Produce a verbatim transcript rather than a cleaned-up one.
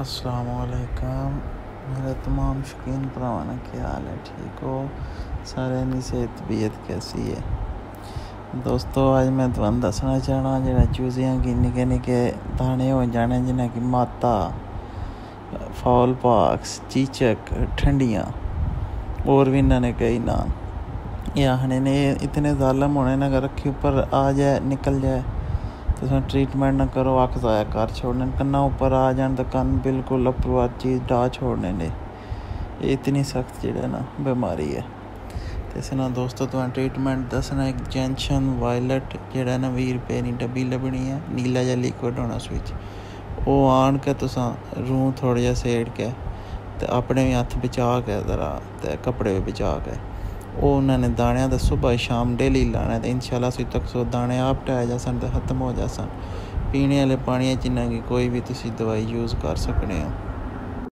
अस्सलामुअलैकुम मेरे तमाम शौकीन भरावां ने क्या हाल है, ठीक हो सारे दी सेहत तबीयत कैसी है। दोस्तों अज मैं तुहानूं दसना चाहना जेह्ड़ा चूजियां गी निक्के निक्के दाने हो जाने जिन्हें कि माता फॉल पॉक्स चीचक ठंडियाँ और भी इन्होंने कई नाम ये आखने ने इतने जालम होने न अगर अक्खी ऊपर आ जाए निकल जाए तो उसमें ट्रीटमेंट ना करो, अख ज़ाया कर छोड़ने, कन्ना ऊपर आ जाए तो कन्न बिल्कुल अपरू चीज़ डा छोड़ने ने। ये इतनी सख्त जेह्ड़ा ना बीमारी है। तो इस ना दोस्तों तुहां ट्रीटमेंट दसना एक जैंशन वायलट जेह्ड़ा ना बीह् रुपए दी डब्बी लभनी है, नीला जिहा लिक्विड होना उस बिच ओह् आन के तुसां रूह थोड़ा जिहा सेड़ के ते अपने भी हत्थ बचा के जरा ते कपड़े भी बचा के ਉਹ ਉਹਨਾਂ ਨੇ ਦਾਣਿਆਂ ਦਾ ਸੁਬਹ ਸ਼ਾਮ ਡੇਲੀ ਲਾਣਾ ਤੇ ਇਨਸ਼ਾਅੱਲਾ ਸੇ ਤੱਕ ਸੋ ਦਾਣੇ ਆਪ ਟਹਿ ਜਾਸਣ ਤੇ ਖਤਮ ਹੋ ਜਾਸਣ। ਪੀਣੇ ਵਾਲੇ ਪਾਣੀ ਚ ਨਾ ਕੋਈ ਵੀ ਤੁਸੀਂ ਦਵਾਈ ਯੂਜ਼ ਕਰ ਸਕਦੇ ਹੋ।